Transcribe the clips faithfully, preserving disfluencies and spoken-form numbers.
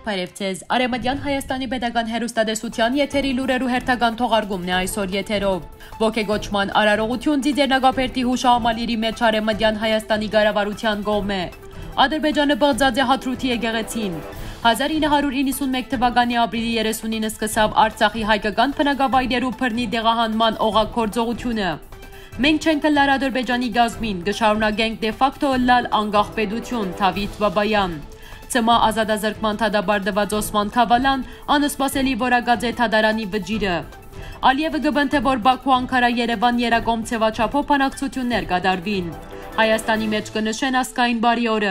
Բարև ձեզ, Արևմտյան Հայաստանի Պետական հեռուստատեսության եթերի լուրերու հերթական թողարկումն է այսօր եթերով։ Ոգեգոճման արարողություն Ձիձեռնագապերտի հուշահամալիրի մեջ Արևմտյան Հայաստանի կառավարության կողմէ։ Ադրբեջանը բաղձած է Հադրութի եկեղեցին։ հազար ինը հարյուր իննսունմեկ թվականի ապրիլի երեսունինը սկսավ Արցախի հայկական բնակավայրերու բռնի դեղահանման օղակ գործողությունը։ Մենք չենք լար Ադրբեջանի գազմին, գշարունակենք դե ֆակտո լալ անկախ պետություն, Թավիթ Բաբայան։ Ցմա ազատազրկման թադաբարդված Օսման Քավալան անսպասելի որակած է թադարանի վճիրը։ Ալիևը գբնթե որ Բաքու Անկարա Երևան երակոմ ցեվաչափով բանակցություններ կդարվին։ Հայաստանի մեջ կնշեն ասկային բարի օրը։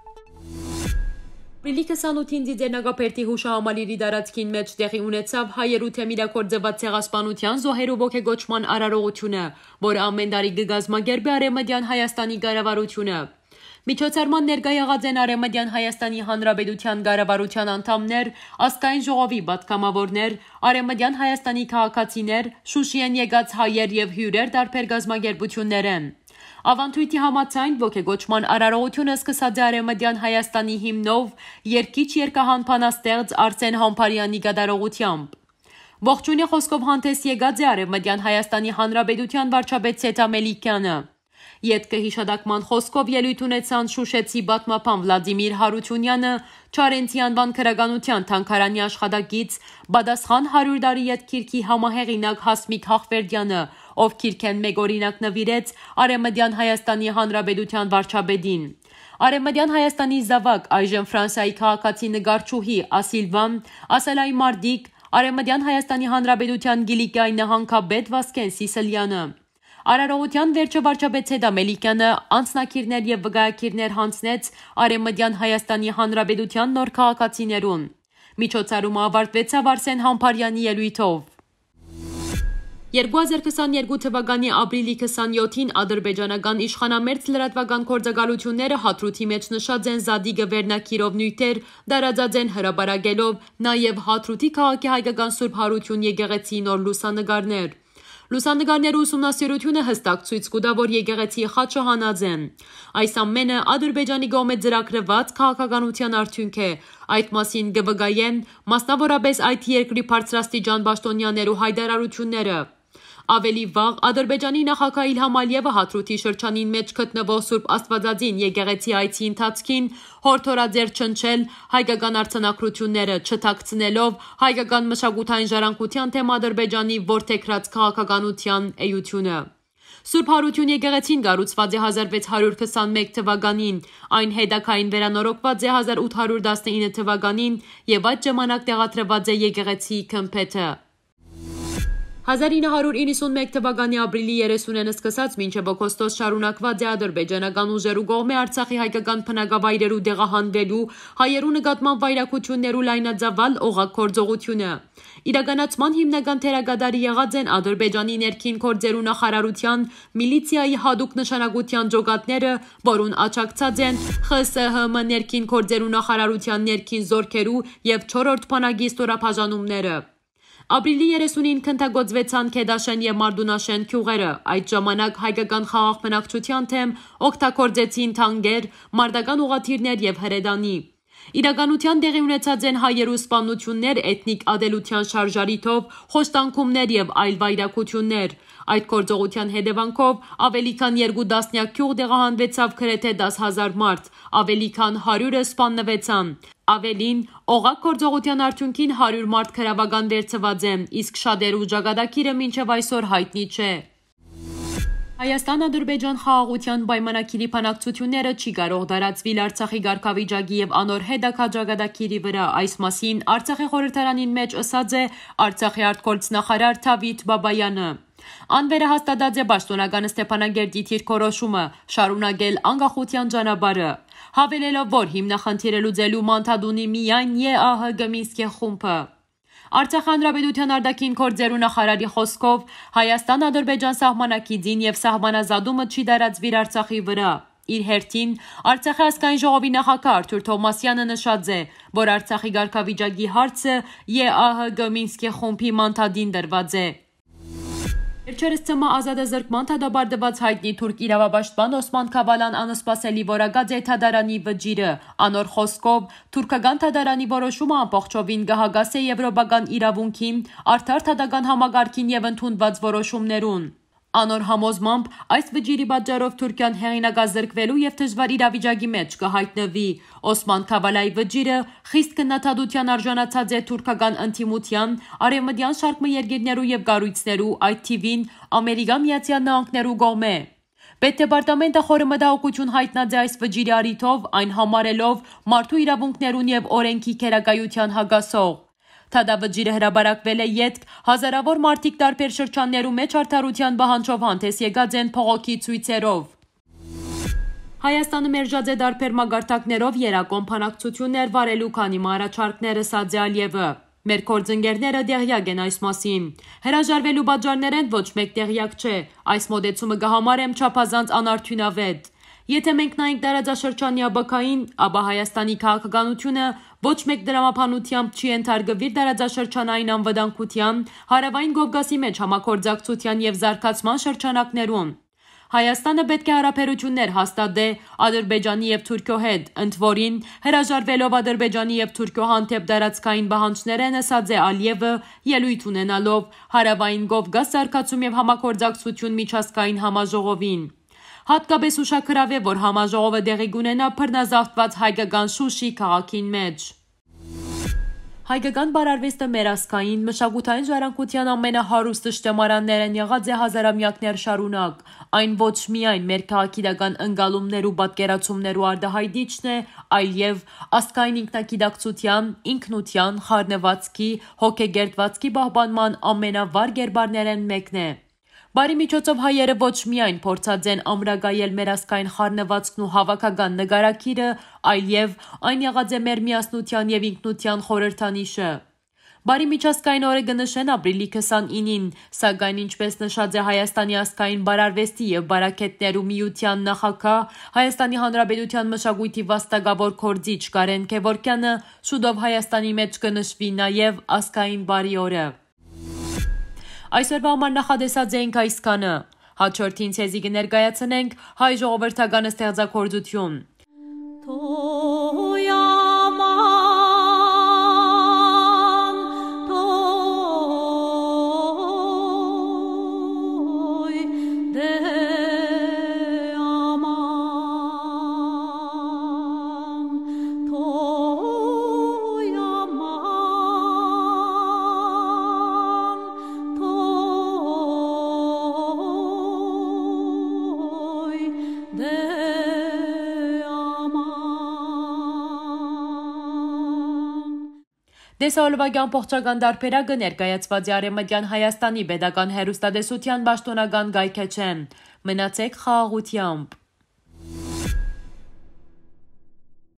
Ապրիլի քսանութին Ձիձեռնագապերտի հուշահամալիրի տարածքին մեջ տեղի ունեցավ հայերու թեմ իրագործված ցեղասպանության զոհերու ոգեգոճման արարողությունը, որը ամեն տարի կգազմագերբի Արևմտյան Հայաստանի կառավարությունը։ Միջոցառման ներկա եղած են Արևմտյան Հայաստանի Հանրապետության կառավարության անդամներ, ազգային ժողովի պատգամավորներ, Արևմտյան Հայաստանի քաղաքացիներ, Շուշիեն եկած հայեր եւ հյուրեր տարբեր գազմագերբություններ են։ Ավանդույթի համաձայն ոգեգոճման արարողությունը սկսած է Արևմտյան Հայաստանի հիմնով երկիչ երկահան բանաստեղծ Արսեն Համբարյանի կատարողությամբ։ Ողջույնի խոսքով հանդես եկած է Արևմտյան Հայաստանի Հանրապետության վարչապետ Սեթա Մելիքյանը։ Ետքը հիշադակման խոսքով ելույթ ունեցան Շուշեցի պատմապան Վլադիմիր Հարությունյանը, Չարենցի անվան քրագանության թանգարանի աշխատակից, Բադասխան հարյուր տարի ետքիրքի համահեղինակ Հասմիկ Հախվերդյանը, ով քիրքեն մեկ օրինակ նվիրեց Արևմտյան Հայաստանի Հանրապետության վարչապետին։ Արևմտյան Հայաստանի զավակ, այժմ Ֆրանսիայի քաղաքացի նկարչուհի Ասիլվան, Ասելայի Մարդիկ, Արևմտյան Հայաստանի Հանրապետության Գիլիկիայի նահանգապետ Վասկեն Սիսիլյանը։ Արարողության վերջը վարչապետ Սեթա Մելիքյանը անձնակիրներ եւ վկայակիրներ հանձնեց Արևմտյան Հայաստանի Հանրապետության նոր քաղաքացիներուն։ Միջոցառումը ավարտվեցավ Արսեն Համբարյանի ելույթով։ երկու հազար քսաներկու թվականի ապրիլի քսանյոթին ադրբեջանական իշխանամերձ լրատվական գործակալությունները Հադրութի մեջ նշած են Զադիգը վերնակիրով նյութեր, դարածած են հրապարակելով նաեւ Հադրութի քաղաքի հայկական Սուրբ Հարություն եկեղեցի նոր լուսանկարներ։ Լուսանկարների ուսումնասիրությունը հստակ ցույց կտա, որ եկեղեցի խաչը հանած են։ Այս ամենը Ադրբեջանի կողմէ ծրագրված քաղաքականության արդյունք է։ Այդ մասին կվկայեն մասնավորապես այդ երկրի բարձրաստիճան պաշտոնյաներու հայտարարությունները։ Ավելի վաղ Ադրբեջանի նախագահ Իլհամ Ալիևը Հադրութի շրջանին մեջ գտնվող Սուրբ Աստվածածին եկեղեցի այցի ընթացքին հորդորաձեր չնչել հայկական արձանագրությունները, չթաքցնելով հայկական մշակութային ժառանգության թեմ Ադրբեջանի որդեգրած քաղաքականության էությունը։ Սուրբ Հարություն եկեղեցին կառուցված է հազար վեց հարյուր քսանմեկ թվականին, այն հետագային վերանորոգված է հազար ութ հարյուր տասնինը թվականին եւ այդ ժամանակ տեղադրված է եկեղեցի գմբեթը։ հազար ինը հարյուր իննսունմեկ թվականի ապրիլի երեսունինը սկսած մինչև օգոստոս շարունակված է ադրբեջանական ուժերու կողմէ Արցախի հայկական բնակավայրերու դեղահանվելու, հայերու նկատմամբ վայրակություններու լայնածավալ օղակ գործողությունը։ Իրականացման հիմնական թերագադարի եղած են Ադրբեջանի ներքին գործերու նախարարության միլիցիայի հատուկ նշանակության ջոկատները, որուն աջակցած են ԽՍՀՄ ներքին գործերու նախարարության ներքին զորքերու եւ չորրորդ բանակի ստորաբաժանումները։ Ապրիլի երեսունին քննագործվեցան Քեդաշեն եւ Մարդունաշեն գյուղերը։ Այդ ժամանակ հայկական խաղաղ բնակչության թեմ օգտագործեցին թանկեր, մարտական ուղղաթիռներ եւ հրետանի։ Իրականության տեղի ունեցած են հայերու սպանություններ, էթնիկ ադելության շարժարիթով, խոշտանգումներ եւ այլ վայրակություններ։ Այդ գործողության հետևանքով ավելի քան երկու տասնյակ գյուղ տեղահանվեցավ գրեթե դաս հազար մարդ, ավելի քան հարյուրը սպանվեցան։ Ավելին, օղակ գործողության արդյունքին հարյուր մարդ քրավական վերցված է, իսկ շատերու ճակատագիրը մինչև այսօր հայտնի չէ։ Հայաստան-Ադրբեջան խաղաղության պայմանագիրի բանակցությունները չի կարող դարածվել Արցախի կարգավիճակի եւ անոր հետագա վրա։ Այս մասին Արցախի խորհրդարանին մեջ ըսած է Արցախի արտգործնախարար Թավիթ Բաբայանը։ Անվերահաստատած է պաշտոնական Ստեփանագերդի դիրքորոշումը շարունակել անկախության ճանապարհը, հավելելով, որ հիմնախնդիրը լուծելու մանդատունի միայն ԵԱՀԿ Մինսկի խումբը։ Արցախ հանրապետության արտաքին գործերու նախարարի խոսքով Հայաստան-Ադրբեջան սահմանակիցին եւ սահմանազատումը չի դարածվիր Արցախի վրա։ Իր հերթին Արցախի ազգային ժողովի նախագահ Արթուր Թովմասյանը նշած է, որ Արցախի կարգավիճակի հարցը ԵԱՀԿ Մինսկի խումբի մանդատին դրված է։ Վերջերս ՑՄ ազատազրկման թադաբարդված հայտնի թուրք իրավապաշտպան Օսման Քավալան անսպասելի որակած է թադարանի վճիրը։ Անոր խոսքով թուրքական թադարանի որոշումը ամբողջովին կհագասե եվրոպական իրավունքին, արդար թադական համագարքին եւ ընդունված որոշումներուն։ Անոր համոզմամբ այս վճիրի պատճառով Թուրքիան հեղինակազրկվելու եւ դժվար իրավիճակի մեջ կհայտնվի։ Օսման Քավալայի վճիրը խիստ քննադատության արժանացած է թուրքական ընդդիմության, արևմտյան շարք երկիրներու եւ կառույցներու, այդ թիվին Ամերիկա Միացյալ Նահանգներու կողմէ։ Պետդեպարտամենտը խորը մտահոգություն հայտնած է այս վճիրի առիթով, այն համարելով մարդու իրավունքներուն եւ օրենքի քերակայության հագասող։ Թադավճիրը հրաբարակվել է ետք հազարավոր մարդիկ տարբեր շրջաններու մեջ արդարության պահանջով հանդես եկած են փողոքի ցույցերով։ Հայաստանը մերժած է տարբեր մագարտակներով երակոմ բանակցություններ վարելու, քանի առաջարկները սած է Ալիևը։ Մեր գործընկերները տեղյակ են այս մասին։ Հրաժարվելու պատճառներեն ոչ մեկ տեղյակ չէ։ Այս մոտեցումը կհամարեմ չափազանց անարդյունավետ։ Եթե մենք նայենք տարածաշրջանի աբակային, ապա Հայաստանի քաղաքականությունը ոչ մեկ դրամապանությամբ չի ենթարկվիր տարածաշրջանային անվտանգության, հարավային Կովկասի մեջ համագործակցության եւ զարգացման շրջանակներում։ Հայաստանը պետք է հարաբերություններ հաստատե Ադրբեջանի եւ Թուրքիո հետ, ընդ որին հրաժարվելով Ադրբեջանի եւ Թուրքիո հանդեպ տարածքային պահանջները նսած է Ալիևը, ելույթ ունենալով հարավային Կովկաս զարգացում եւ համագործակցություն միջազգային համաժողովին։ Հատկապես ուշագրավ է, որ համաժողովը տեղի կունենա բռնազավթված հայկական Շուշի քաղաքին մեջ։ Հայկական բարարվեստը մերասկային մշակութային ժառանգության ամենահարուստ շտեմարաններն եղած է հազարամյակներ շարունակ։ Այն ոչ միայն մեր քաղաքիդական ընկալումներու պատկերացումներու արտահայտիչն է, այլև ազգային ինքնագիտակցության, ինքնության, խառնվածքի, հոգեգերտվածքի պահպանման ամենավառ կերպարներն մեկն է։ Բարի միջոցով հայերը ոչ միայն փորձած են ամրագայել մեր ազգային խառնվածքն ու հավաքական նկարագիրը, այլև այն եղած է մեր միասնության եւ ինքնության խորհրդանիշը։ Բարի միջազգային օրը կնշեն ապրիլի քսանինին, սակայն ինչպես նշած է Հայաստանի ազգային բարարվեստի եւ բարակետներու միության նախագահ, Հայաստանի Հանրապետության մշակույթի վաստակավոր գործիչ Կարեն Քևորքյանը, շուտով Հայաստանի մեջ կնշվի նաեւ ազգային բարի օրը։ Այսօրվա համար նախադեսած էինք այսքանը։ Հաջորդին ցեզի կներկայացնենք հայ ժողովրդական ստեղծագործություն։ Դեսալովագյան փոխչական դարբերակը ներկայացված է Արևմտյան Հայաստանի պետական հեռուստատեսության պաշտոնական կայքէջեն։ Մնացեք խաղաղությամբ։